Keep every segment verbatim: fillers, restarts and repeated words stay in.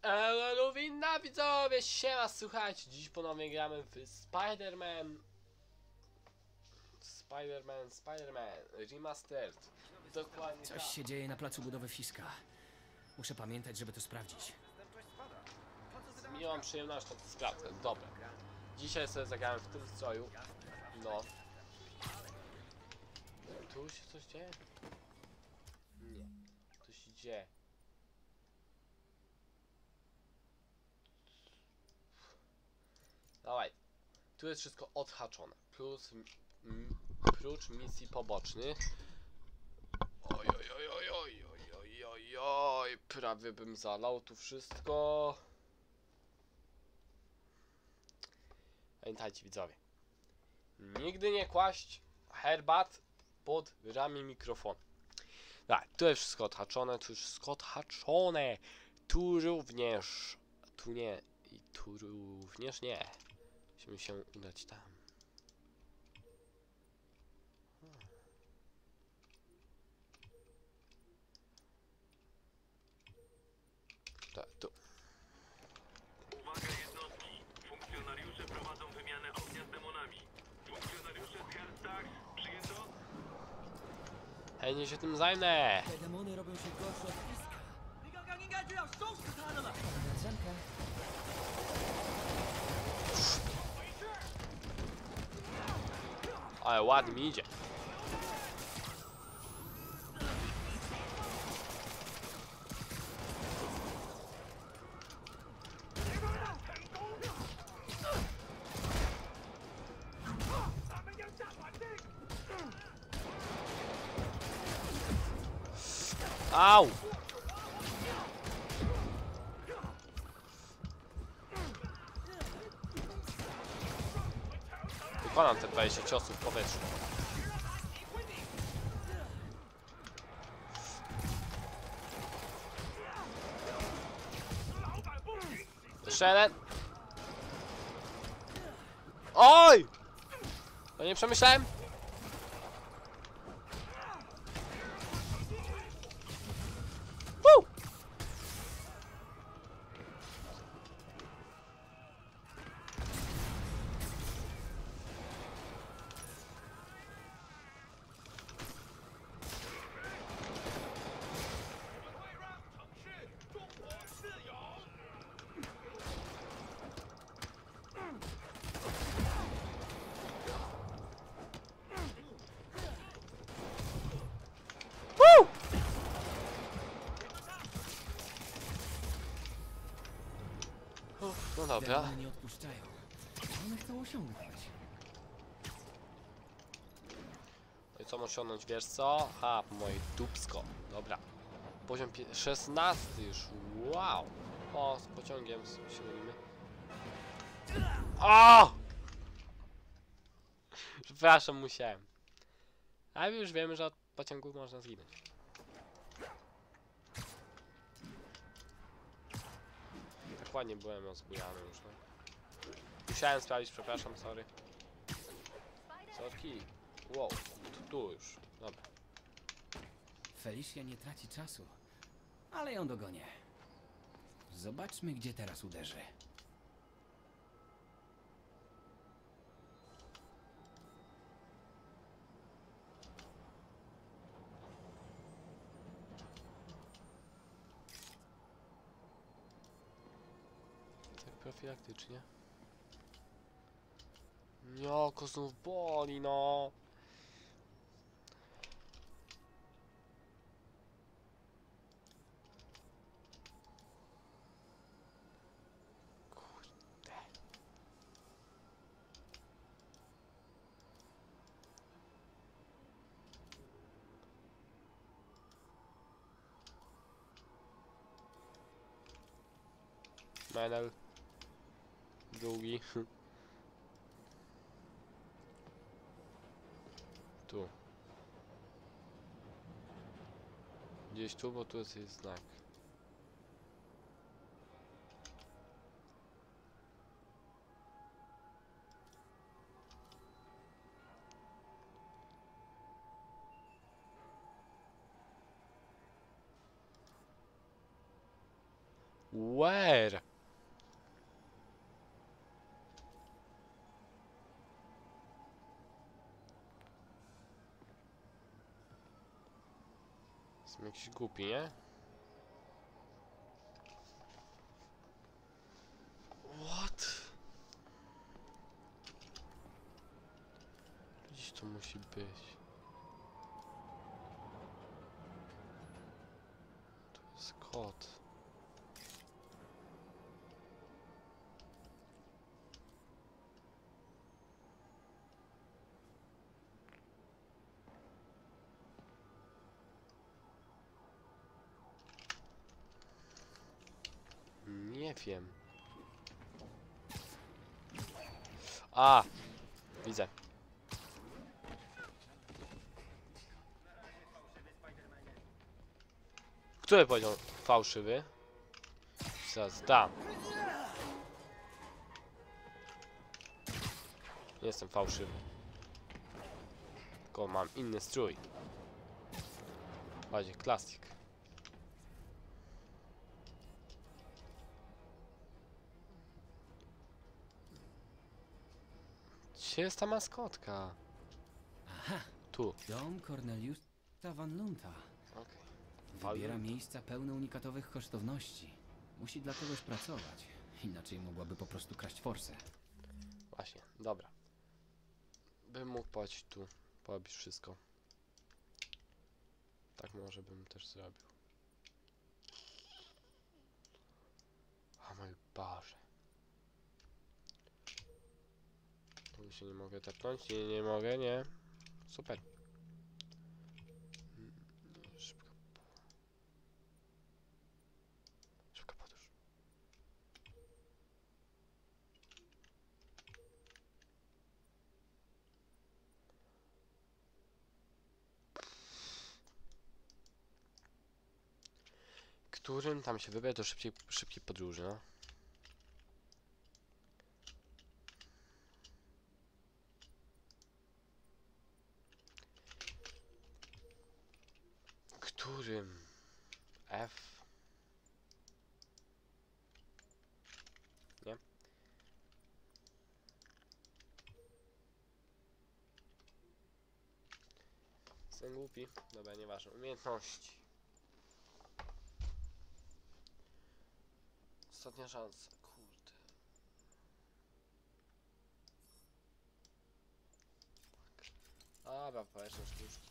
Elo, winna widzowie, siema, słuchajcie, dziś ponownie gramy w Spider-Man Spider-Man, Spider-Man Remastered. Dokładnie Coś tak. się dzieje na placu budowy Fiska. Muszę pamiętać, żeby to sprawdzić. Z miłą przyjemnością to sprawdzę, dobra. Dzisiaj sobie zagrałem w tym stroju. No. Tu się coś dzieje? Nie. Tu się dzieje. Dawaj. Tu jest wszystko odhaczone. Plus... M, prócz misji pobocznych. Oj, oj, oj, oj, oj, oj, oj, oj, oj, prawie bym zalał tu wszystko. Pamiętajcie widzowie, nigdy nie kłaść herbat pod ramię mikrofonu. Tak, tu jest wszystko odhaczone, tu jest wszystko odhaczone. Tu również, tu nie i tu również nie. Musimy się udać tam. Tak, tu. Uwaga jednostki! Funkcjonariusze prowadzą wymianę ognia z demonami. Funkcjonariusze z Hellstacks, przyjęto? Chętnie się tym zajmę. Te demony robią się gorsze od Fiska. 你刚刚应该就要收拾他的了。 Zemkę. Ale ładnie mi idzie. Au! Wykonam te dwadzieścia ciosów w powietrzu. Jeszcze jeden. Oj! To nie przemyślałem? Woo! Woo! Uff, no dobra. Demony nie odpuszczają. Co one chcą osiągnąć? No i co mam osiągnąć, wiesz co? Ha, moje dupsko. Dobra. Poziom szesnasty już. Wow. O, z pociągiem się mówimy. O! Przepraszam, musiałem. Ale już wiemy, że od pociągu można zginąć. Tak ładnie byłem rozbujany już, no. Musiałem sprawdzić, przepraszam, sorry. Sorki. Wow, tu, tu już. Dobra. Felicia nie traci czasu, ale ją dogonię. Zobaczmy, gdzie teraz uderzy. Tak profilaktycznie. Nie, oko znów boli, no. Kurde. Menel. Długi. Tu. Gdzieś tu, bo tu jest jej znak. Where? Jestem jakiś głupi, nie? What? Gdzieś to musi być. Tu jest kod. Nie wiem. A! Widzę. Który poziom fałszywy? Zaraz dam. Nie jestem fałszywy. Tylko mam inny strój. Bardziej klasik. Gdzie jest ta maskotka? Aha, Tu. dom Corneliusa Van Lunta. Okej. Wybiera miejsca pełne unikatowych kosztowności. Musi dla kogoś pracować. Inaczej mogłaby po prostu kraść forsę. Właśnie, dobra. Bym mógł płacić tu, porobić wszystko. Tak może bym też zrobił. A mój Boże. Tu się nie mogę tepnąć? Nie, nie mogę, nie. Super. Mm, Szybka. Szybka podróż. Którym tam się wybrać do szybkiej, szybkiej podróży, no? Którym? F? Nie? Jestem głupi. Dobra, nieważne. Umiejętności. Ostatnia szansa. Kurde. Dobra, powiedzmy sztuczki.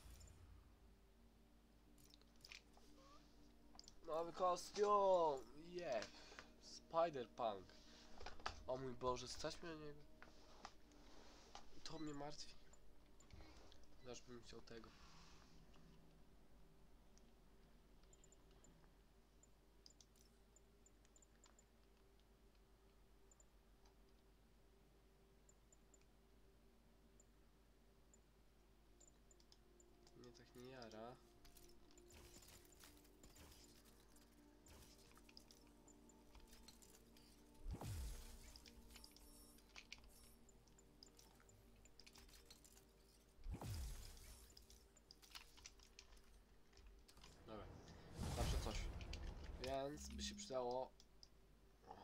Nowy kostium! Yeah! Spider-Punk! O mój Boże, stać mnie na niego. To mnie martwi. Aż bym chciał tego. Mnie tak nie jara. Dobra, zawsze coś. Więc by się przydało. Oj.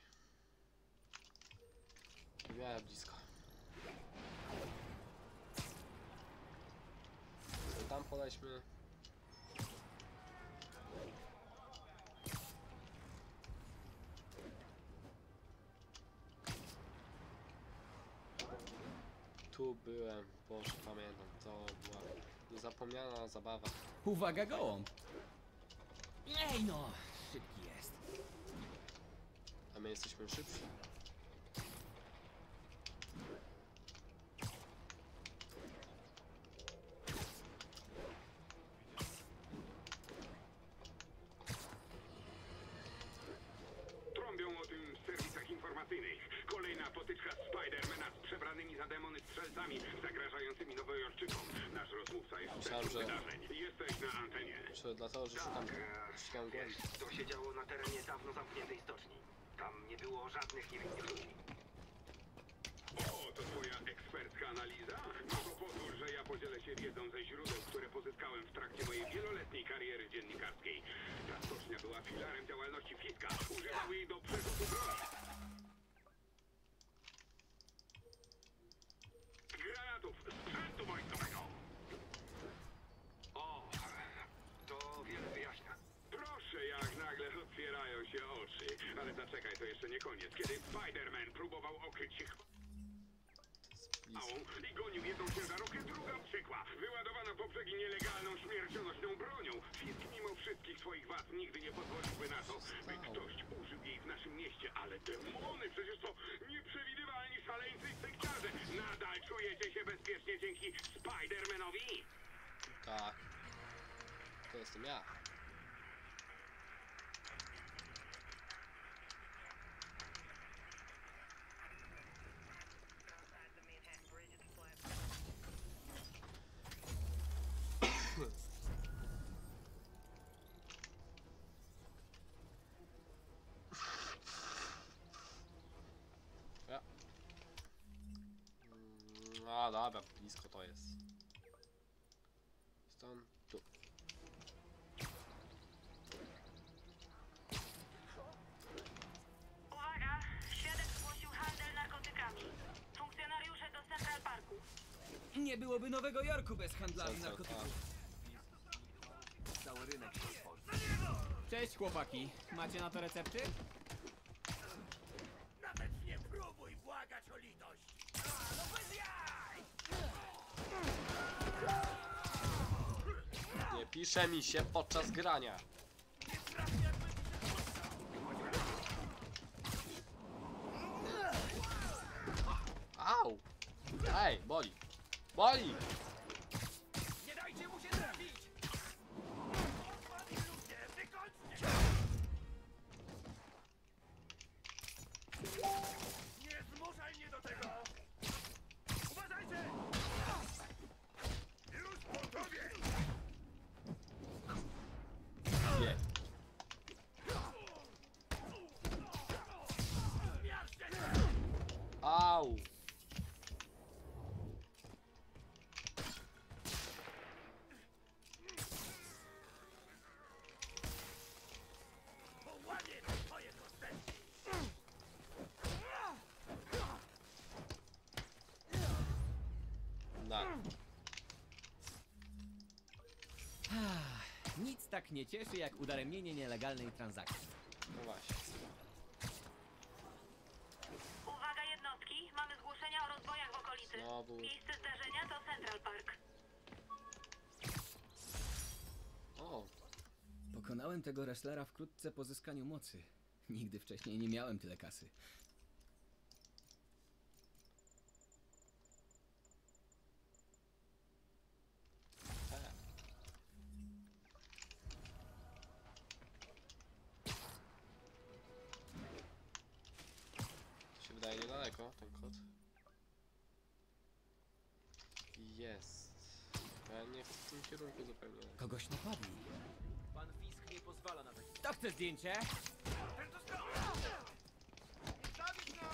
W miarę blisko. To tam polećmy. Tu byłem, Boże, pamiętam, to była niezapomniana zabawa. Uwaga, gołąb! Ej no, szybki jest. A my jesteśmy szybsi. Trąbią o tym w serwisach informacyjnych. Kolejna potyczka Spidermana z przebranymi za demony strzelcami zagrażającymi Nowojorczykom. Nasz rozmówca jest w Myślałem, centrum że- wydarzeń. Jesteś na antenie. Czy dlatego, że szukam, szukam głębi. To się działo na terenie dawno zamkniętej stoczni. Tam nie było żadnych niewinnych ludzi. O, to twoja ekspercka analiza? No to Pozwól, że ja podzielę się wiedzą ze źródeł, które pozyskałem w trakcie mojej wieloletniej kariery dziennikarskiej. Ta stocznia była filarem działalności Fiska. Używał jej do przerzutu broni. Granatów, sprzętu wojskowego. O, to wiele wyjaśnia. Proszę, jak nagle otwierają się oczy. Ale zaczekaj, to jeszcze nie koniec. Kiedy Spider-Man próbował okryć się chwałą i gonił jedną ciężarówkę, druga uciekła. Wyładowana po brzegi nielegalną, śmiercionośną bronią. Fisk mimo wszystkich swoich wad nigdy nie pozwoliłby na to, by ktoś użył jej w naszym mieście. Ale demony, przecież to nieprzewidywalni szaleńcy i sekciarze. Nadal czujecie się bezpiecznie dzięki Spider-Manowi? Tak. To jestem ja. Ja. No dobra, blisko to jest. Stąd tu. Uwaga! Świadek zgłosił handel narkotykami. Funkcjonariusze do Central Parku. Nie byłoby Nowego Jorku bez handlarzy Co, co, narkotyków. Cały rynek się otworzy. Cześć chłopaki, macie na to recepty? Nawet nie próbuj błagać o litość. A, no bez jaj! Nie pisze mi się podczas grania. Au! Ej, boli. Boli! Nie dajcie mu się trafić! Panie ludzie, wykończcie! Nie zmuszaj mnie do tego! Uważajcie! Już po tobie! Nie. Zmiażdżę cię! Au! Połamię twoje kosteczki! Na. Nic tak nie cieszy jak udaremnienie nielegalnej transakcji. No właśnie. Uwaga jednostki, mamy zgłoszenia o rozbojach w okolicy. Znowu. Miejsce zdarzenia to Central Park. O, Pokonałem tego wrestlera wkrótce po zyskaniu mocy. Nigdy wcześniej nie miałem tyle kasy. e. To się wydaje niedaleko, ten kod. Jest. Ja nie w tym kierunku zupełnie. Kogoś napadli. Pan Fisk nie pozwala na takie... Kto chce zdjęcie? Ten to stał! Zabić nas!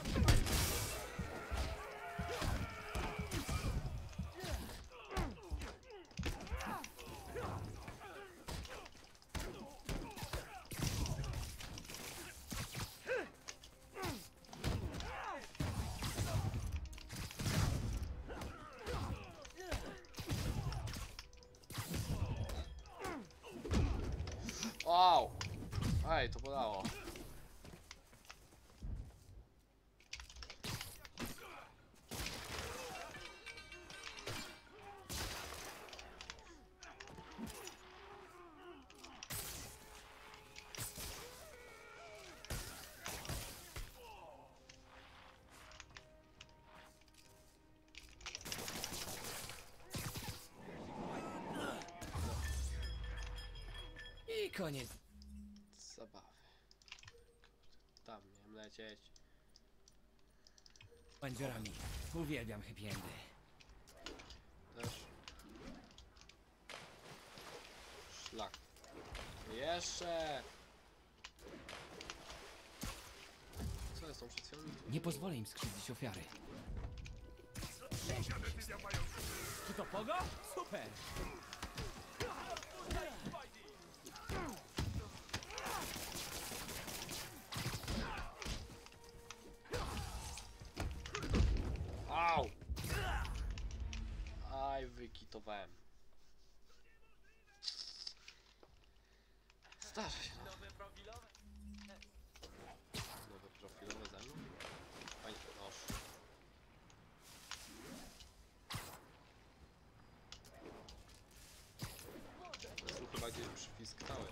Wow! Ej, to bolało. I koniec. Zabawy. Tam miałem lecieć. Bandziorami. Uwielbiam happy endy. Też. Szlak. Jeszcze! Co jest tą przed chwilą? Nie pozwolę im skrzywdzić ofiary. Trzecia decyzja pająka! Czy to pogo? Super! Au! Aj, wykitowałem. Zdarza się. No. Nowe profilowe. Nowe profilowe ze mną? Fajnie, noż. To jest chyba gdzieś przycisk cały.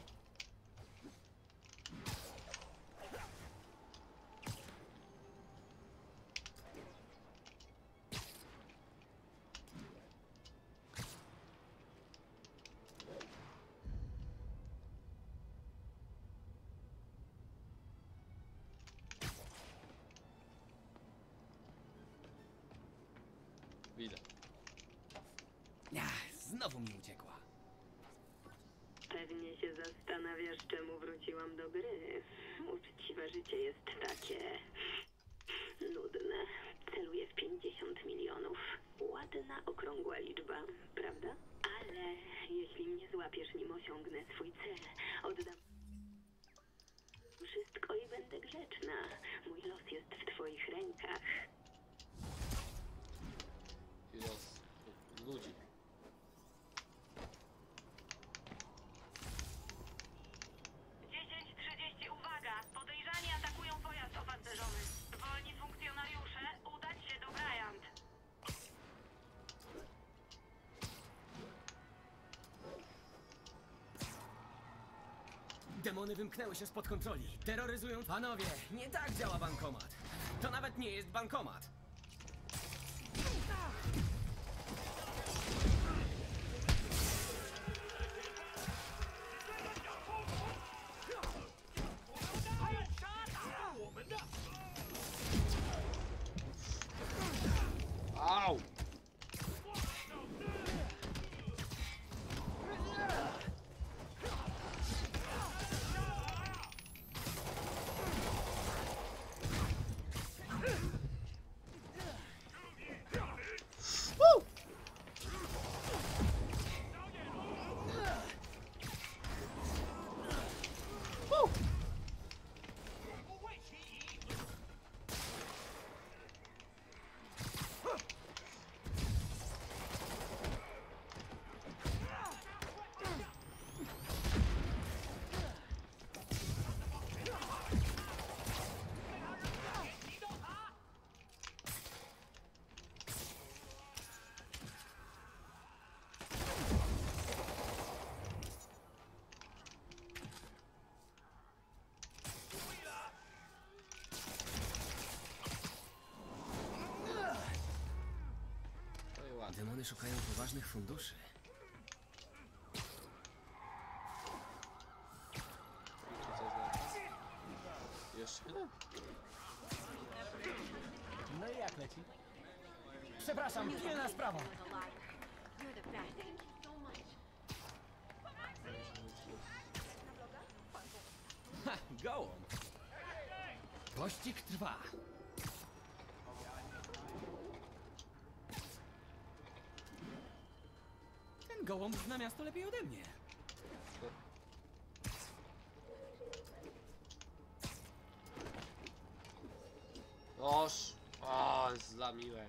Widzę. Ach, znowu mi uciekła. Pewnie się zastanawiasz, czemu wróciłam do gry. Uczciwe życie jest takie nudne. Celuję w pięćdziesiąt milionów. Ładna, okrągła liczba, prawda? Ale jeśli mnie złapiesz, nim osiągnę swój cel, oddam wszystko i będę grzeczna. Mój los jest w twoich rękach. I los ludzi. dziesięć trzydzieści, uwaga! Podejrzani atakują pojazd opancerzony. Wolni funkcjonariusze, udać się do Bryant. Demony wymknęły się spod kontroli. Terroryzują... Panowie, nie tak działa bankomat. To nawet nie jest bankomat. Au! Woo! Woo! To i ładnie. Demony szukają poważnych funduszy. I tu co znaczy? Jeszcze jeden? No i jak leci? Przepraszam, pilna sprawa. Ha, gołąb. Pościg trwa. Ten gołąb zna miasto lepiej ode mnie. Noż! O, zlamiłem.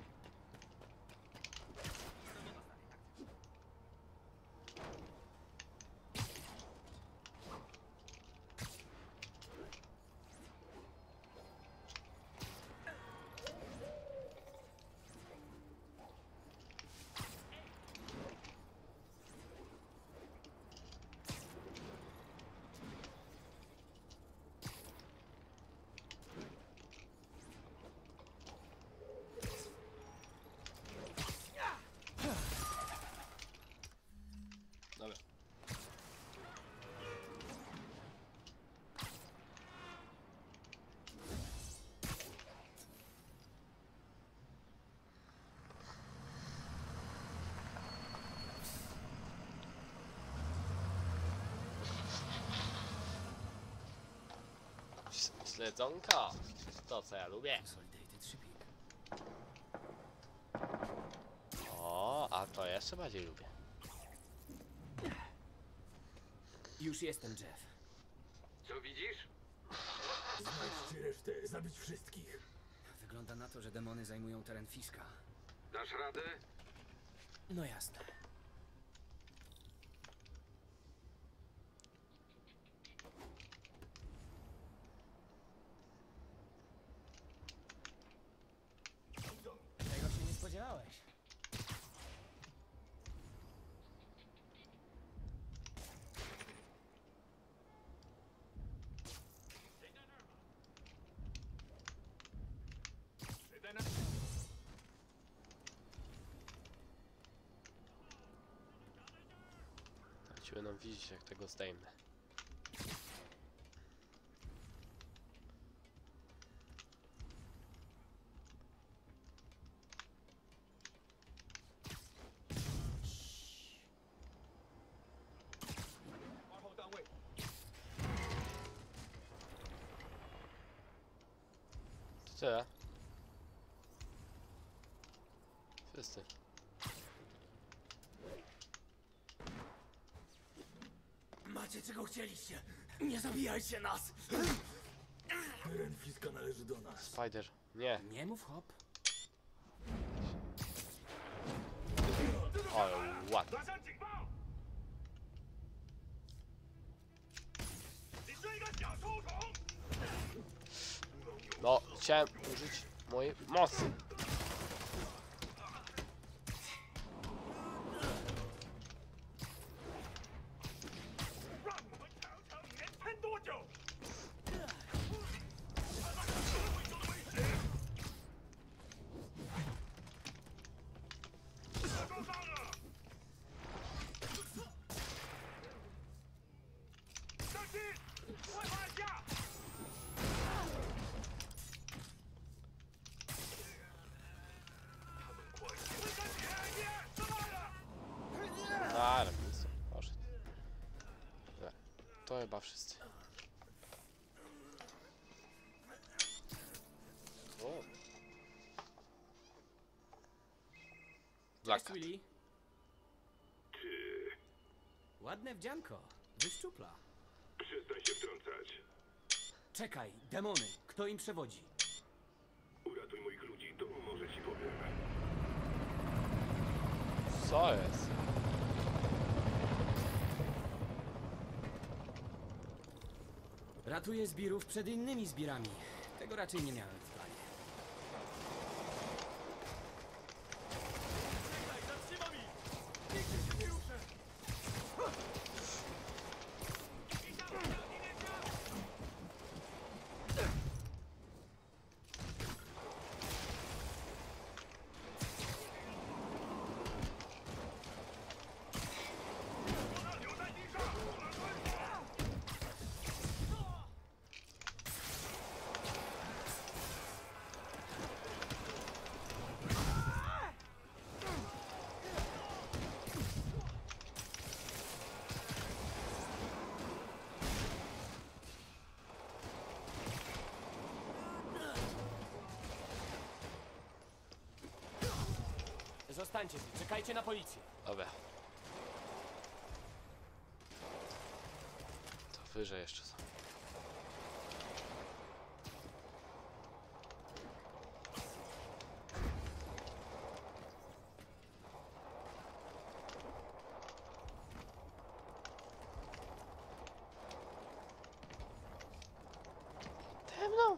Dobra. Ś- Śledzonko. To co ja lubię. Consolidated shipping. O. a to jeszcze bardziej lubię. Już jestem, Jeff. Co widzisz? Znajdźcie resztę, zabić wszystkich. Wygląda na to, że demony zajmują teren Fiska. Dasz radę? No jasne. Czego się nie spodziewałeś? Ci będą widzieć, jak tego zdejmę. To tyle. Wszyscy. Macie czego chcieliście. Nie zabijajcie nas. Teren Fiska należy do nas. Spider. Nie. Nie mów hop. Ale ładnie. 上警报！你是一个小臭虫！ No, chciałem użyć mojej mocy. A, remis. Poszedł. Dobra. To chyba wszyscy. O. Cześć, Black. Willy. Ładne wdzianko. Wyszczupla. Przestań się wtrącać. Czekaj, demony. Kto im przewodzi? Uratuj moich ludzi, to może ci powiem. Co jest? Ratuję zbirów przed innymi zbirami. Tego raczej nie miałem w planie. Zostańcie tu, czekajcie na policję. Dobra. To wyżej jeszcze są. Temno.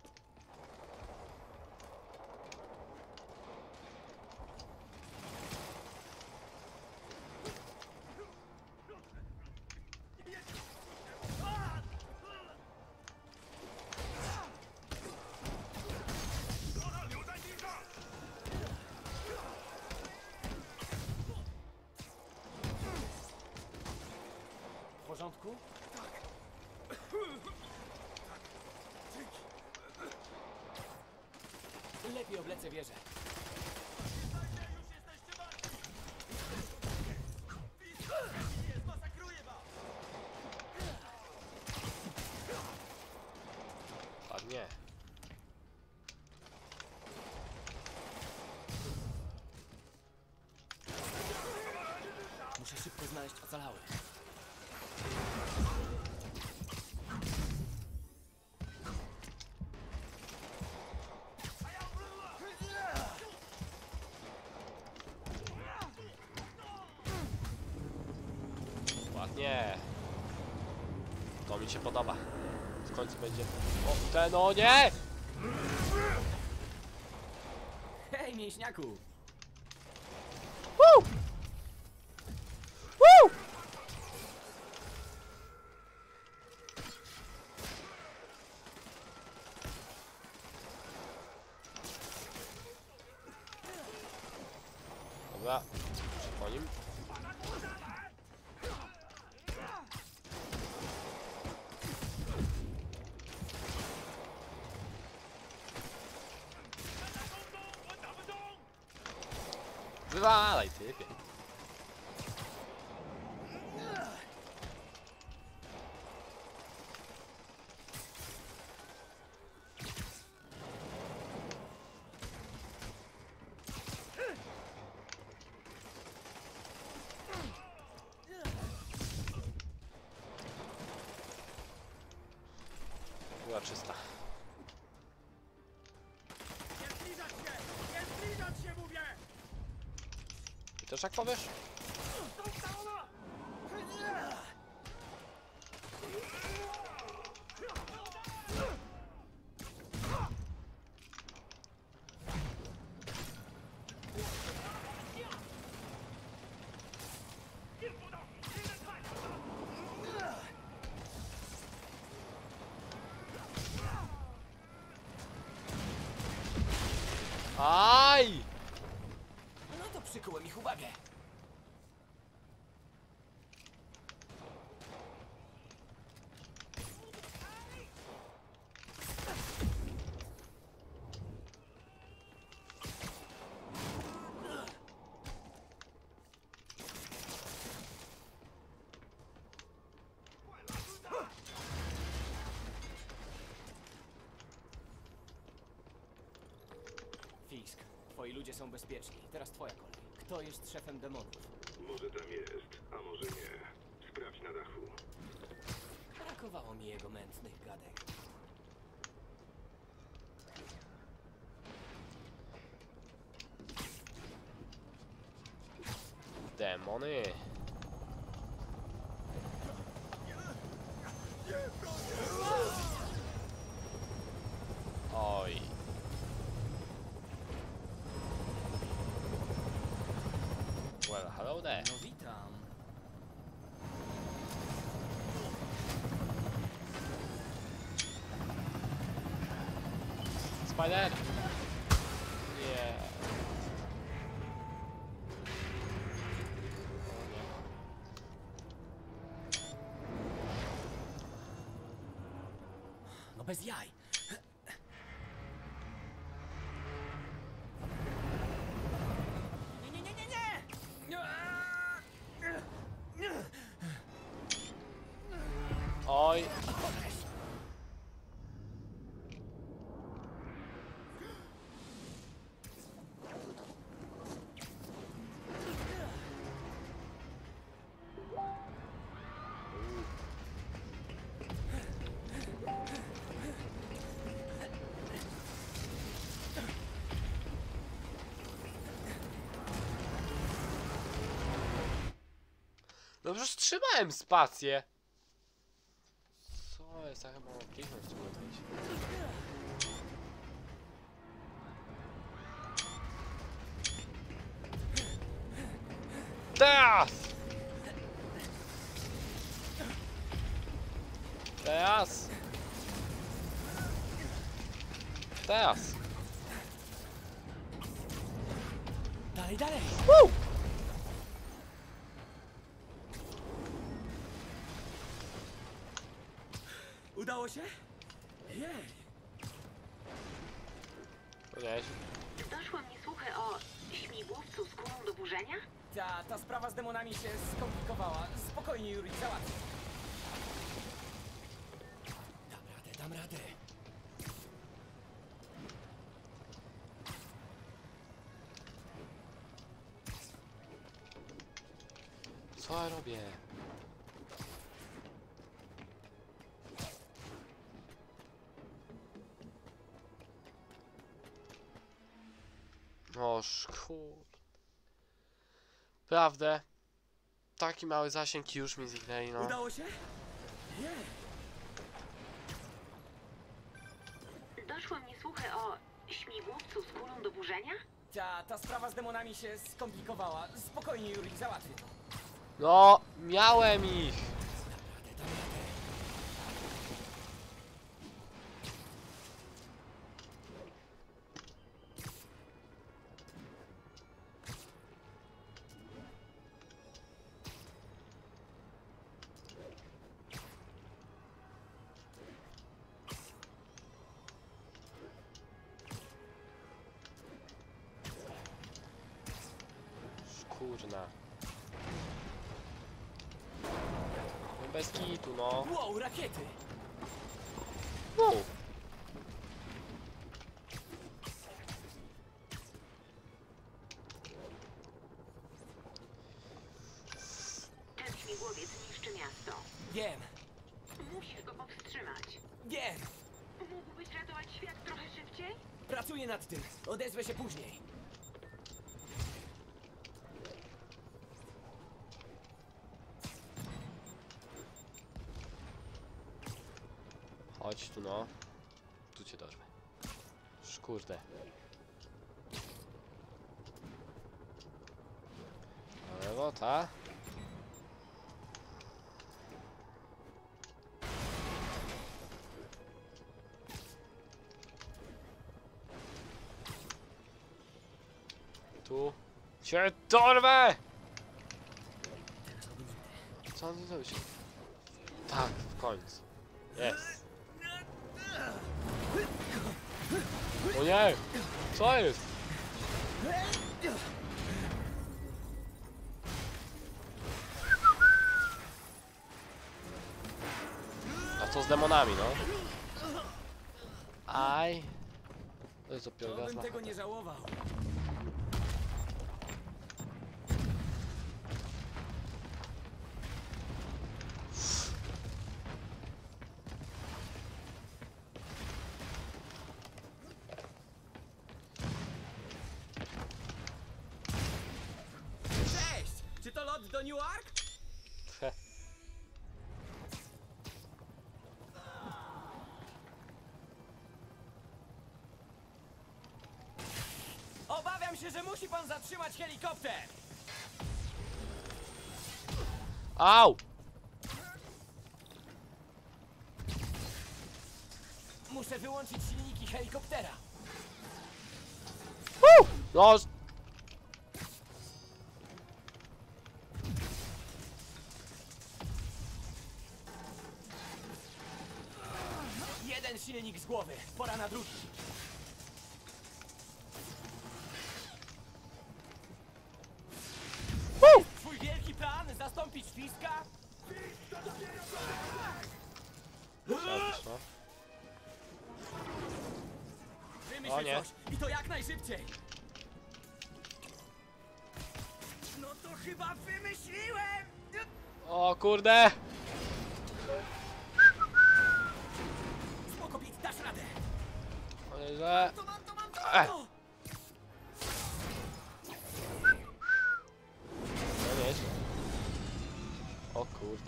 W porządku? Lepiej oblecę wieżę. Ładnie. tylko znaleźć ocalałych. Ładnie. To mi się podoba. W końcu będzie... O, ten, o nie! Hej, mięśniaku! Woo! Woo! Dobra, po nim. Wywalaj, typie. Była czysta. Nie zbliżać się! Nie zbliżać się, mówię! Ty też tak powiesz? Aj! No to przykułem ich uwagę. Fisk, twoi ludzie są bezpieczni. Teraz twoja kolej. Kto jest szefem demonów? Może tam jest, a może nie. Sprawdź na dachu. Brakowało mi jego mętnych gadek. Demony. Oj. Well, hello there. No witam. Spider! Nie. No bez jaj. Nie, nie, nie, nie, nie! Oj. No przecież trzymałem spację. Co jest? Ja chyba mam kliknąć, żeby wyjść. Teraz! Teraz! Teraz! Dalej, dalej! Woo! Udało się? Jej! Powiedziałeś? Doszły mi słuchy o śmigłowcu z kulą do burzenia? Ta, ta sprawa z demonami się skomplikowała. Spokojnie, Yuri, załatwię. Dam radę, dam radę. Co ja robię? O szkur. Prawdę. Taki mały zasięg i już mi zniknęli, no. Udało się? Nie. Doszły mnie słuchy o śmigłowcu z kulą do burzenia? Ta, ta sprawa z demonami się skomplikowała. Spokojnie, Yuri, załatwię to. No, miałem ich. Kurna. No bez kitu, no. Wow, rakiety! Wow. Ten śmigłowiec niszczy miasto. Wiem, Musisz go powstrzymać. wiem! Mógłbyś ratować świat trochę szybciej? Pracuję nad tym. Odezwę się później. Chodź tu, no. Tu cię dorwę. Szkurde. Na lewo, ta. Tu. Cię dorwę! Co on zrobił? Tak, w końcu. Jest. O nie! Co jest? A co z demonami, no? Aj. To jest dopiero To gaz bym na tego chatę. nie żałował. Cześć! Czy to lot do Newark? He. Obawiam się, że musi pan zatrzymać helikopter! Au! Muszę wyłączyć silniki helikoptera. Woo! No. s- Jeden silnik z głowy. Pora na drugi. Woo! Twój wielki plan? Zastąpić Fiska? Przebić, no. Wymyśl O nie. coś. I to jak najszybciej. No to chyba wymyśliłem! O kurde! Spoko, Pete, dasz radę. Ale że... To mam, to mam, to Ech. mam to! No nieźle. O kurde.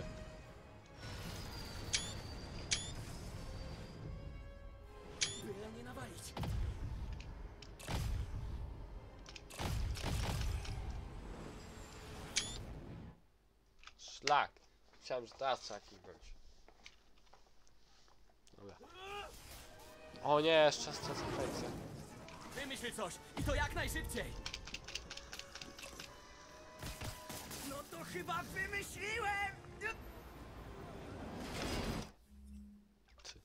Byle mnie nawalić. Szlak. Myślałem, że teraz trzeba kliknąć. Dobra. O nie, jeszcze stres efekcja. Wymyśl coś. I to jak najszybciej. No to chyba wymyśliłem! Ty.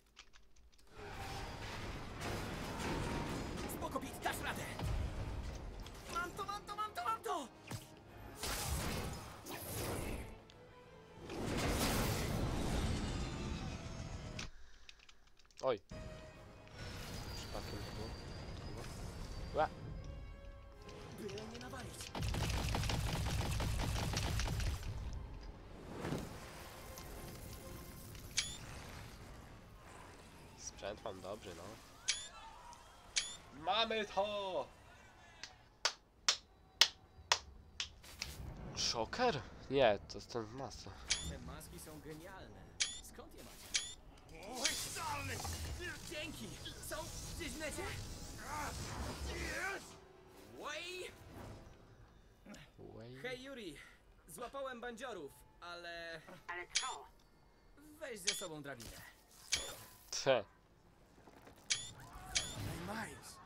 Spoko, Pete, dasz radę. Mam to, mam to, mam to, mam to! Oj. Przypadkiem to było. Ła. Byle mnie nawalić. Sprzęt mam dobry, no. Mamy to! Szoker? Nie, to jest ten masa. Te maski są genialne. Skąd je macie? Oj, szalny! Dzięki! Są gdzieś w necie? Oj! Way. Hej Yuri! Złapałem bandziorów, ale... Ale co? weź ze sobą drabinę. Te. Miles!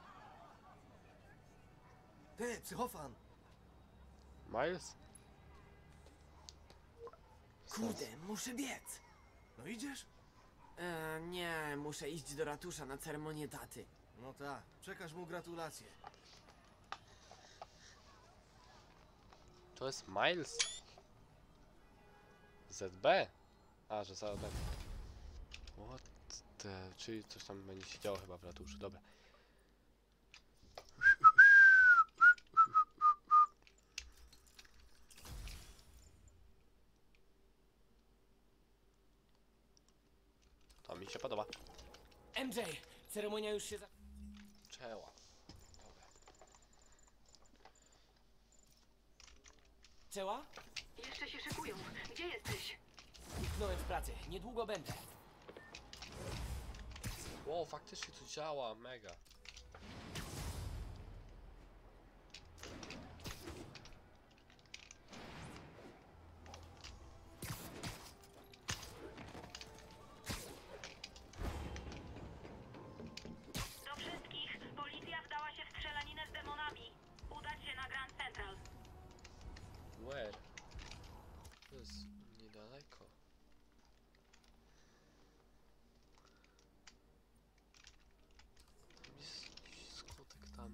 Ty, psychofan! Miles? Kurde, muszę biec. No idziesz? E, nie, muszę iść do ratusza na ceremonię taty. No tak, przekaż mu gratulacje. To jest Miles? Z B? A, że za B. What the... Czyli coś tam będzie się działo chyba w ratuszu, dobra. To mi się podoba. M J, ceremonia już się za... Czeła. Dobra. zaczęła? Jeszcze się szykują. Gdzie jesteś? Zniknąłem z pracy, niedługo będę. Wow, faktycznie to działa, mega. Do wszystkich. Policja wdała się w strzelaninę z demonami. Udać się na Grand Central. Where? To jest niedaleko. Tam jest jakiś skutek tam.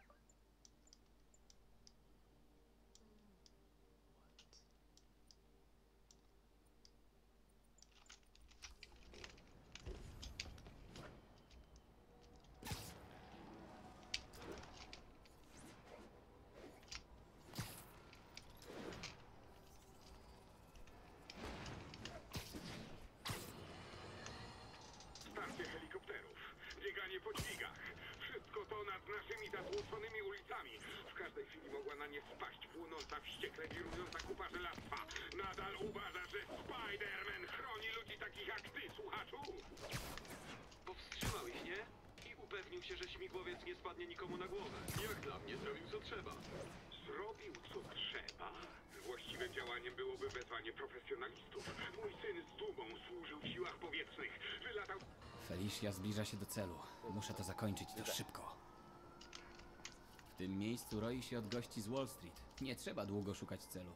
Starcie helikopterów, bieganie po dźwigach. Wszystko to nad naszymi zatłoczonymi ulicami. W każdej chwili mogła na nie spaść płonąca, wściekle wirująca kupa żelastwa. Nadal uważa, że Spider-Man chroni ludzi takich jak ty, słuchaczu? Powstrzymał ich, nie? I upewnił się, że śmigłowiec nie spadnie nikomu na głowę. Jak dla mnie zrobił co trzeba. Zrobił co trzeba. Właściwym działaniem byłoby wezwanie profesjonalistów. Mój syn z dumą służył w siłach powietrznych. Wylatał... Felicia zbliża się do celu. Muszę to zakończyć to szybko. W tym miejscu roi się od gości z Wall Street. Nie trzeba długo szukać celu.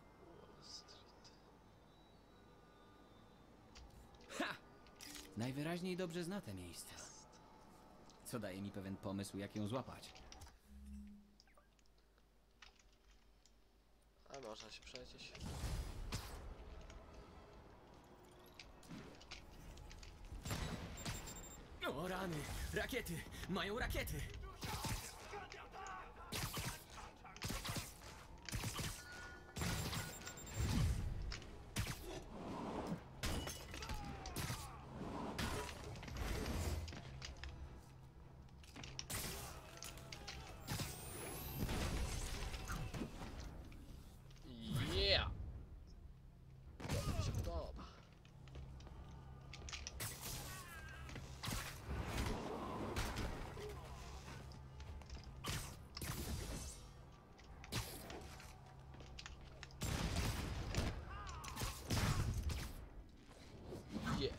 Ha! Najwyraźniej dobrze zna te miejsca. Co daje mi pewien pomysł, jak ją złapać. A można się przejść. O rany! Rakiety! Mają rakiety! Yeah! To mi się podoba. Yep.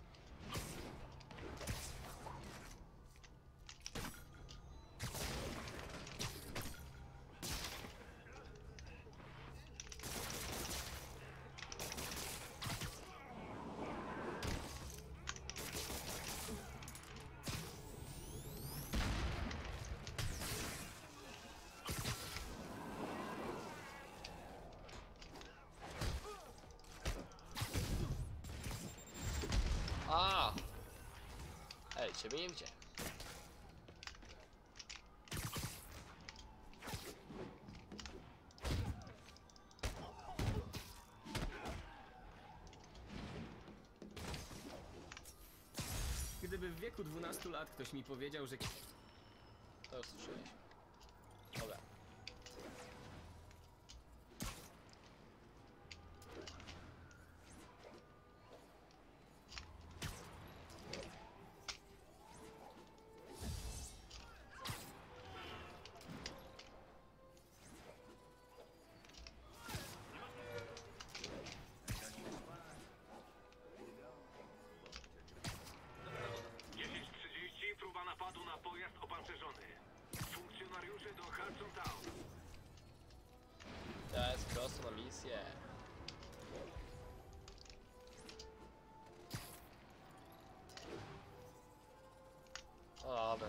A! Ej, ciebie nie widziałem. Gdyby gdyby w wieku dwunastu lat ktoś mi powiedział, że... To już słyszeliśmy. Dobra. dziesięć trzydzieści, próba napadu na pojazd opancerzony. Funkcjonariusze do Hudson Town. To jest prosto na misję. O, dobra.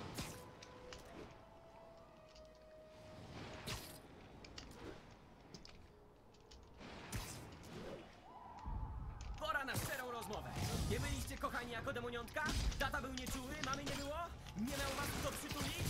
Pora na szczerą rozmowę. Nie byliście kochani jako demoniątka? Tata był nieczuły, mamy nie było? Nie miał was kto przytulić?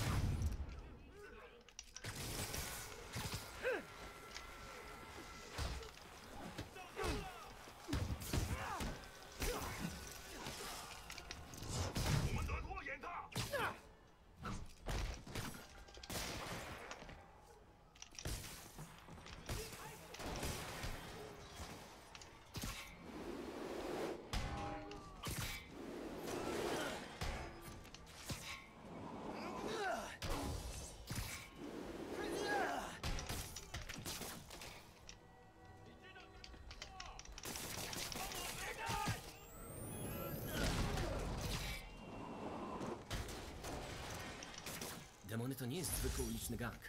Demony to nie jest zwykły uliczny gang.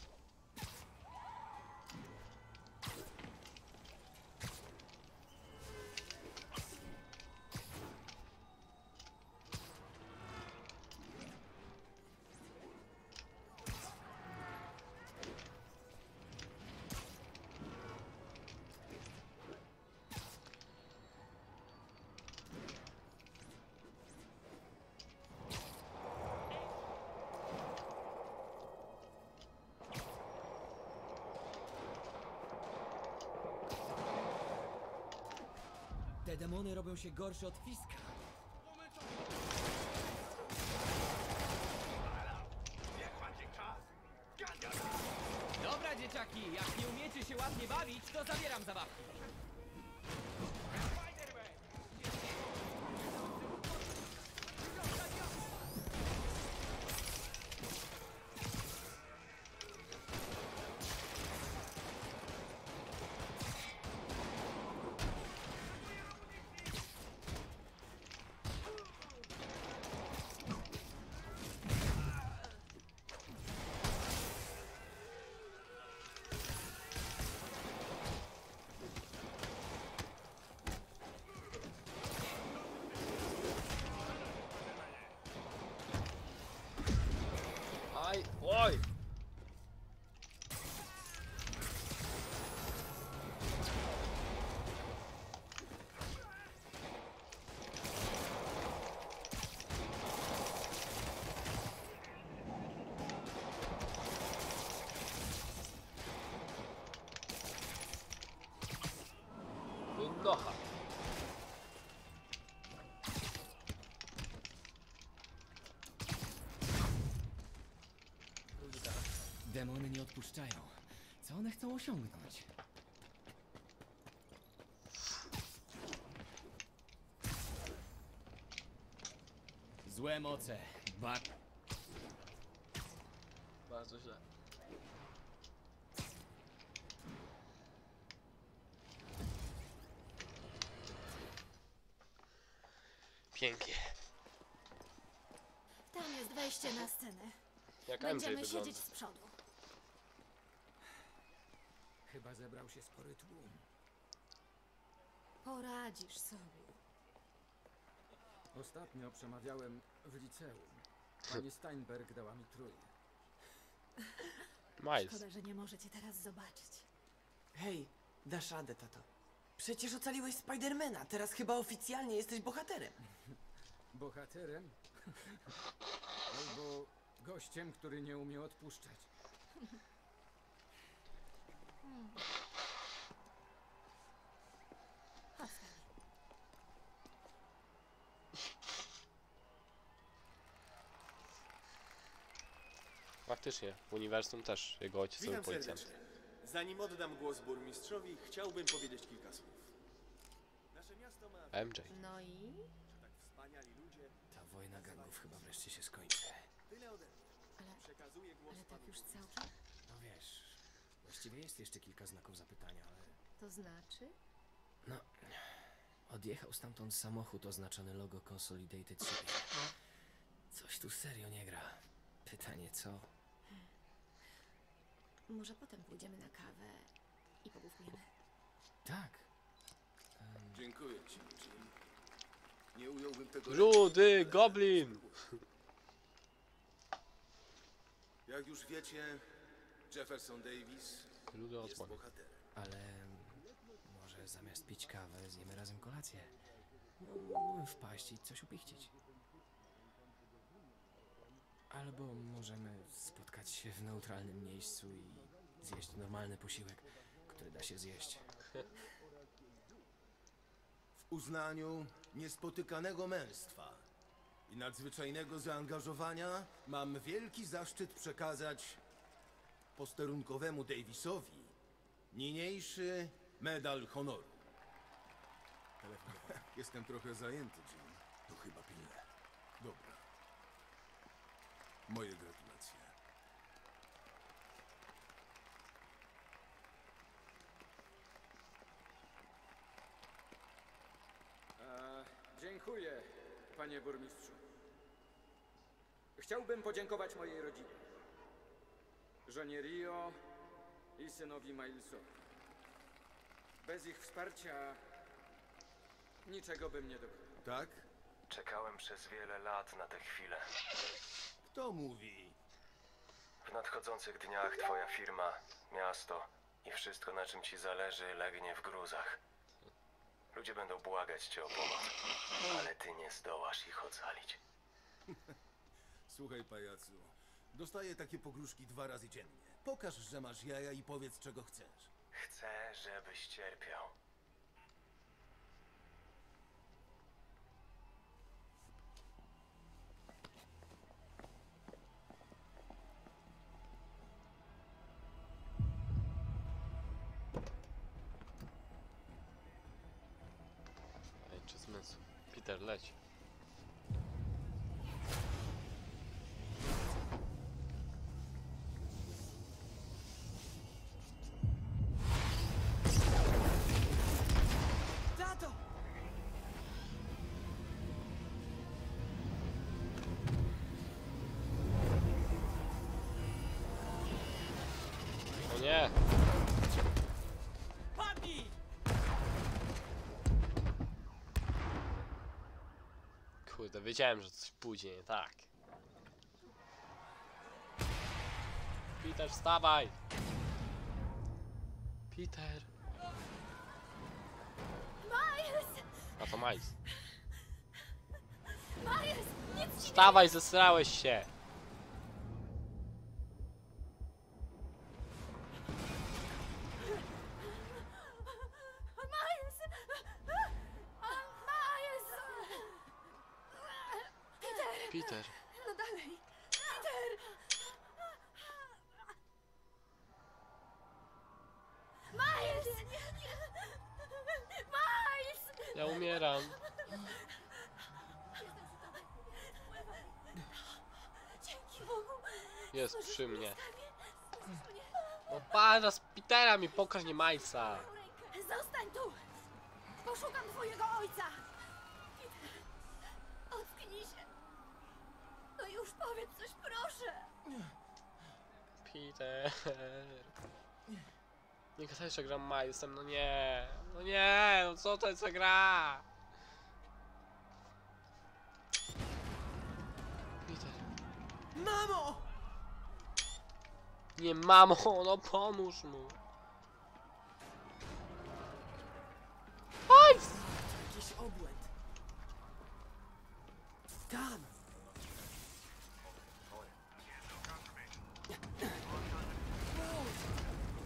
Te demony robią się gorsze od Fiska. Dobra, dzieciaki, jak nie umiecie się ładnie bawić, to zabieram zabawki. Aj, oj! Nocha. Demony nie odpuszczają. Co one chcą osiągnąć? Złe moce. Bar... Bardzo źle. Pięknie. Tam jest wejście na scenę. Jak M J Będziemy wygląda. siedzieć z przodu. Chyba zebrał się spory tłum. Poradzisz sobie. Ostatnio przemawiałem w liceum. Pani Steinberg dała mi trójkę. Miles. Szkoda, że nie możecie teraz zobaczyć. Hej, dasz radę, tato. Przecież ocaliłeś Spidermana, teraz chyba oficjalnie jesteś bohaterem. Bohaterem? Albo gościem, który nie umie odpuszczać. Chodź, Faktycznie, w uniwersum też jego ojciec był Witam policjantem. serdecznie. Zanim oddam głos burmistrzowi, chciałbym powiedzieć kilka słów. Nasze miasto ma M J. No i? tak wspaniali ludzie. Ta wojna gangów chyba wreszcie się skończy. Tyle ode mnie. Ale, Przekazuję głos ale tak panu już całkiem? No wiesz, właściwie jest jeszcze kilka znaków zapytania, ale... To znaczy? No, odjechał stamtąd samochód oznaczony logo Consolidated Shipping. Coś tu serio nie gra. Pytanie co? Może potem pójdziemy na kawę i pogłówkujemy. Tak. Dziękuję ci, Jim. Nie ująłbym tego... Rudy Goblin! Jak już wiecie, Jefferson Davis Rudy jest Osborn. bohaterem. Ale może zamiast pić kawę zjemy razem kolację. Mógłbym wpaść i coś upichcić. Albo możemy spotkać się w neutralnym miejscu i zjeść normalny posiłek, który da się zjeść. W uznaniu niespotykanego męstwa i nadzwyczajnego zaangażowania mam wielki zaszczyt przekazać posterunkowemu Davisowi niniejszy medal honoru. Jestem trochę zajęty, Jim. To chyba pilne. Dobra. Moje gratulacje. E, dziękuję, panie burmistrzu. Chciałbym podziękować mojej rodzinie. Żonie Rio i synowi Milesowi. Bez ich wsparcia niczego bym nie dokonał. Tak? Czekałem przez wiele lat na tę chwilę. Kto mówi? W nadchodzących dniach twoja firma, miasto i wszystko, na czym ci zależy, legnie w gruzach. Ludzie będą błagać cię o pomoc, ale ty nie zdołasz ich ocalić. Słuchaj, pajacu. Dostaję takie pogróżki dwa razy dziennie. Pokaż, że masz jaja i powiedz, czego chcesz. Chcę, żebyś cierpiał. Ej, czy zmysł? Peter, leć. Tato! O nie! Padnij! Kurde, wiedziałem, że coś pójdzie nie tak. Peter, wstawaj! Peter! Miles! A to Miles. Miles! Nic ci Wstawaj, zesrałeś się! Miles! Miles! Peter! Peter. No dalej! Peter! Miles! Miles! Ja umieram. Dzięki Bogu! Jest przy mnie. Stworzysz mnie. No pana z Petera mi pokaż, nie Milesa. Zostań tu! Poszukam twojego ojca! Peter, ocknij się! No już powiedz coś, proszę! Peter. Nie gadaj, że gram Milesem, no nie. No nie, no co to jest za gra? Peter. Mamo! Nie, mamo, no pomóż mu. Miles! Jakiś obłęd. Tam!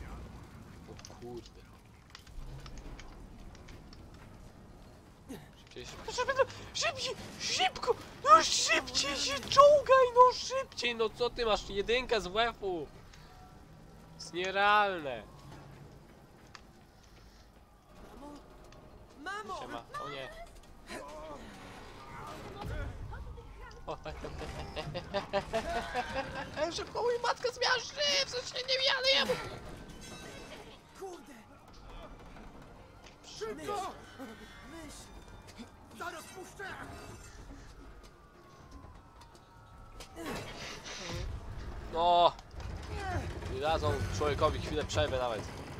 O kurde. Szybciej, szybciej, szybciej, szybciej, szybko! No szybciej się czołgaj, no szybciej! No co ty masz? Jedynkę z W F-u! To jest nierealne! Mamo! Siema. O nie. O, szybko, mój matka zmiażdży! W sensie nie wiadę jemu! Kurde! Szybko! Myśl! Zaraz puszczę! No! Nie dadzą człowiekowi chwilę przerwy nawet.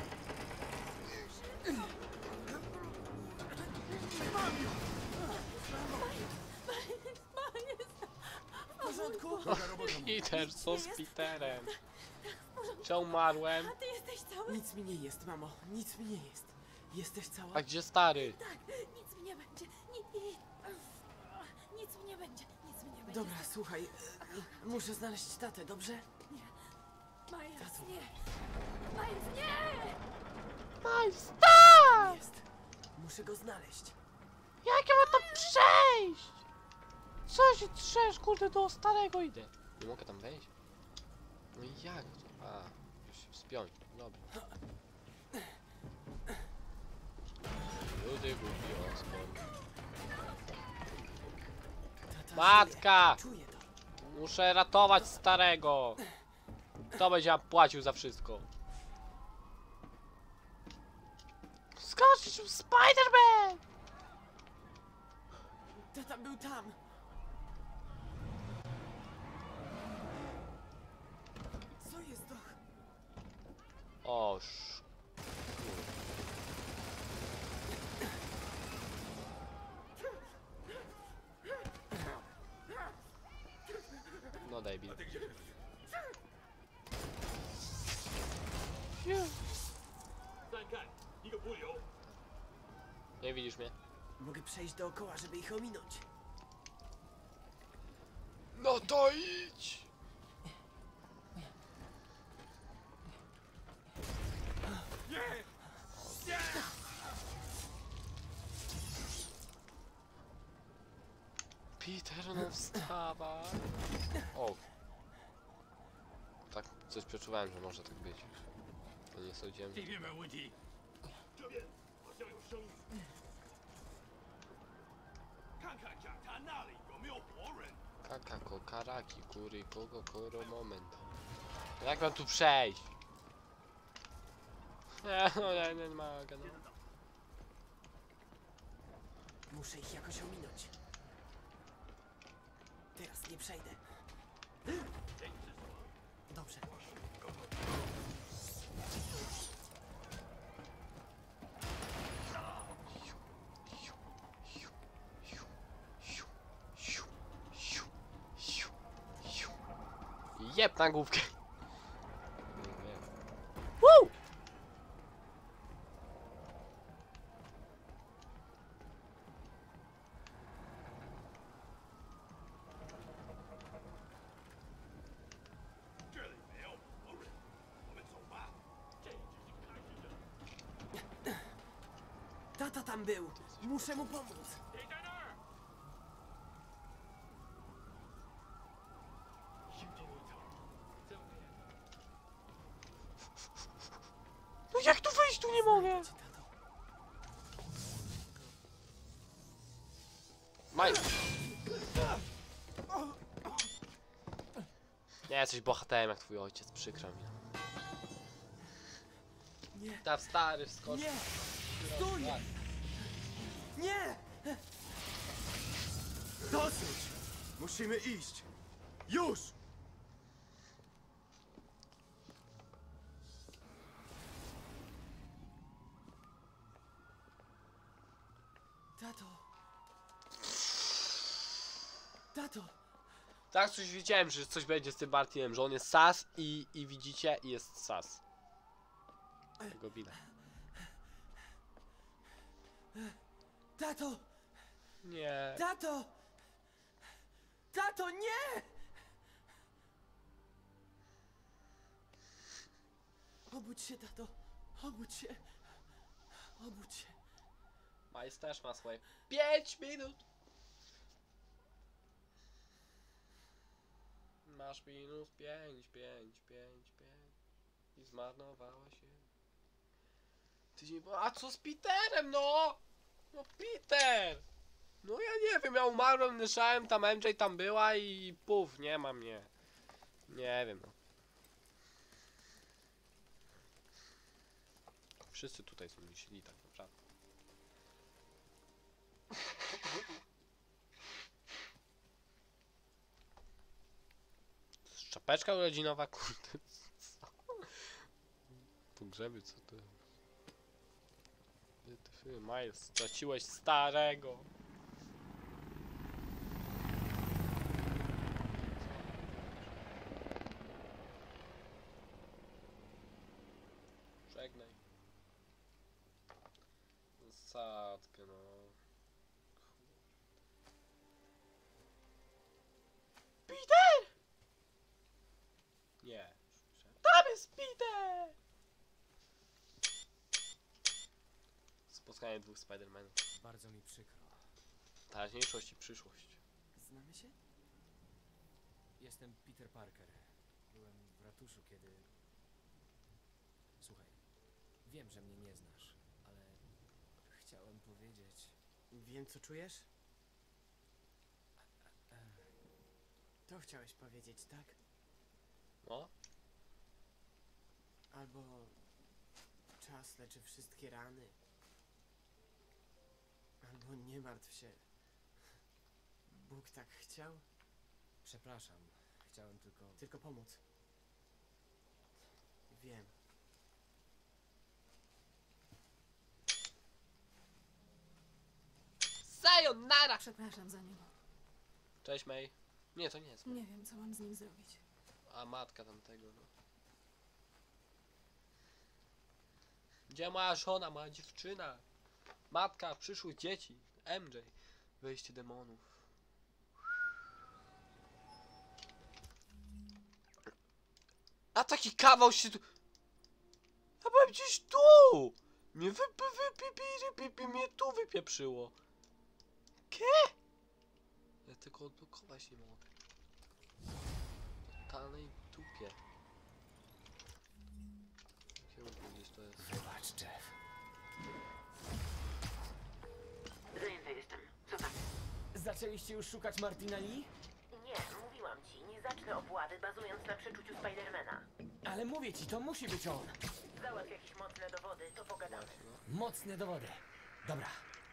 W porządku? Peter, co z Peterem? Czy umarłem? A ty jesteś cały? Nic mi nie jest, mamo. Nic mi nie jest. Jesteś cała? A gdzie stary? Tak, nic mi nie będzie. Nic, nic, nic mi nie będzie. Nic mi nie będzie. Dobra, słuchaj. e, Muszę znaleźć tatę, dobrze? Miles, Tato. nie. Miles, nie! Miles, stop! Jest. Muszę go znaleźć. Jak ja mam tam przejść? Co się trzesz, kurde, do starego idę. Nie mogę tam wejść? No i jak to? A, już się wspiąć, dobra. Ludy głupi oskon. Tata Matka! żyje. Czuję to. Muszę ratować starego. Kto będzie nam płacił za wszystko? Skocz, Spider-Man! Tata był tam. Co jest to? Oż. No daj bil. Nie widzisz mnie? Mogę przejść dookoła, żeby ich ominąć. No to idź! Peter, no wstawa. O. Tak, coś przeczuwałem, że może tak być. To nie sądziłem. 这边没问题。这边好像有声音。看看讲坛那里有没有活人。 Kakako, karaki, kury, kogo, koro, moment. Jak mam tu przejść? Nie, no nie, nie mogę, no. Muszę ich jakoś ominąć. Teraz nie przejdę. Dobrze. Jeb na główkę. Woo! Tata tam był. Muszę mu pomóc. No jak tu wyjść? Tu nie mogę. Maj. Nie jesteś bohaterem jak twój ojciec, przykro mi. Nie. Ta stary wskocz. Nie! Stój! Nie! Dosyć! Musimy iść! Już! Tato! Tato! Tak, coś wiedziałem, że coś będzie z tym Martinem, że on jest sas i, i widzicie, i jest sas. Tego bina. Tato! Nie. Tato! Tato, nie! Obudź się, tato. Obudź się. Obudź się. Miles też ma swoje pięć minut. Masz minus pięć, pięć, pięć, pięć. I zmarnowała się. Tydzień po... A co z Peterem, no? No Peter! No ja nie wiem, ja umarłem, leżałem, tam M J tam była i puf, nie ma mnie. Nie wiem, no. Wszyscy tutaj są myśli, tak naprawdę. Czapeczka urodzinowa, kurde, co? Pogrzeby, co to? Ty, Miles, straciłeś starego. Żegnaj. Zasadkę, no. Peter! Nie. Tam jest Peter! Spotkanie dwóch Spider-Manów. Bardzo mi przykro. Teraźniejszość i przyszłość. Znamy się? Jestem Peter Parker. Byłem w ratuszu, kiedy... Słuchaj, wiem, że mnie nie znasz, ale chciałem powiedzieć... Wiem, co czujesz? To chciałeś powiedzieć, tak? No? Albo... Czas leczy wszystkie rany. Albo nie martw się. Bóg tak chciał? Przepraszam, chciałem tylko... Tylko pomóc. Wiem. Sayonara! Przepraszam za niego. Cześć, May. Nie, to nie jest May. Nie wiem, co mam z nim zrobić. A matka tamtego, no. Gdzie moja żona, moja dziewczyna? Matka przyszłych dzieci. M J. Wejście demonów. A taki kawał się tu... Ja byłem gdzieś tu! Mnie wy, wy, wy, wy, wy, wy, wy, mnie tu wypieprzyło. Kie? Ja tylko odblokować nie mogę. W totalnej dupie. Kierunku gdzieś to jest. Wybacz, Jeff. Zajęta jestem. Co tam? Zaczęliście już szukać Martina Lee? Nie, mówiłam ci, nie zacznę obłady bazując na przeczuciu Spidermana. Ale mówię ci, to musi być on. Załatw jakieś mocne dowody, to pogadamy. Mocne dowody. Dobra.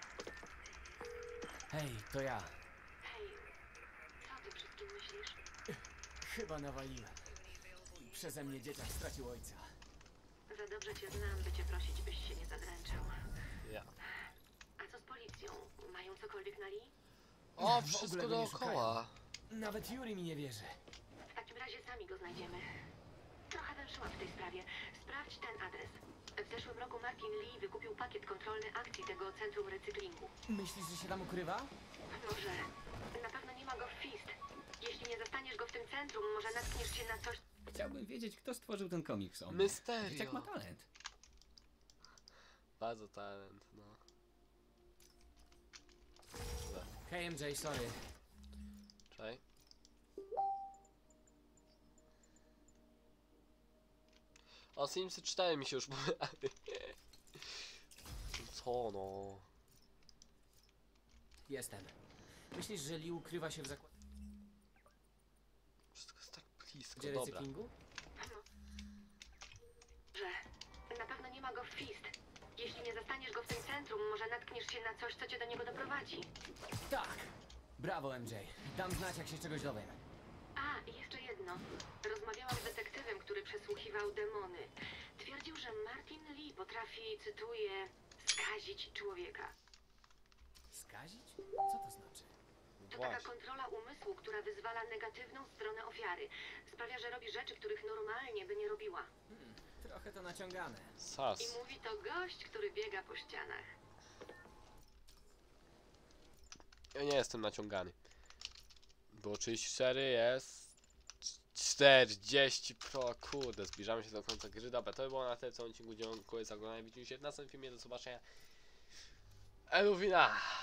Hej, to ja. Hej, co ty wszystkim myślisz? Chyba nawaliłem. Przeze mnie dzieciak stracił ojca. Za dobrze cię znam, by cię prosić, byś się nie zadręczał. Ja. A co z policją? Mają cokolwiek na Lee? O, W wszystko ogóle go nie dookoła. Nawet Yuri mi nie wierzy. W takim razie sami go znajdziemy. Trochę węszyłam w tej sprawie. Sprawdź ten adres. W zeszłym roku Martin Lee wykupił pakiet kontrolny akcji tego centrum recyklingu. Myślisz, że się tam ukrywa? Może. Na pewno nie ma go w Fist. Jeśli nie zastaniesz go w tym centrum, może natkniesz się na coś... Chciałbym wiedzieć, kto stworzył ten komiks o mnie. Mysterio. Dzieciak ma talent. Bardzo talent, no. Hej, M J, sorry. Czekaj. O, Simsy cztery mi się już powiedziały. Co no? Jestem. Myślisz, że Lee ukrywa się w zakładzie Wszystko jest tak blisko, dobra. recyklingu? Że na pewno nie ma go w Fist. Jeśli nie zastaniesz go w tym centrum, może natkniesz się na coś, co cię do niego doprowadzi. Tak! Brawo, M J. Dam znać, jak się czegoś dowiem. A, i jeszcze jedno. Rozmawiałam z detektywem, który przesłuchiwał demony. Twierdził, że Martin Lee potrafi, cytuję, skazić człowieka. Skazić? Co to znaczy? To taka Właśnie. kontrola umysłu, która wyzwala negatywną stronę ofiary. Sprawia, że robi rzeczy, których normalnie by nie robiła. Hmm, trochę to naciągane. Sas. I mówi to gość, który biega po ścianach. Ja nie jestem naciągany. Było trzydzieści cztery, jest czterdzieści pro. Kurde, zbliżamy się do końca gry. Dobra, to by było na tyle w tym odcinku. Dziękuję za oglądanie. Widzimy się w następnym filmie. Do zobaczenia. Eluwina.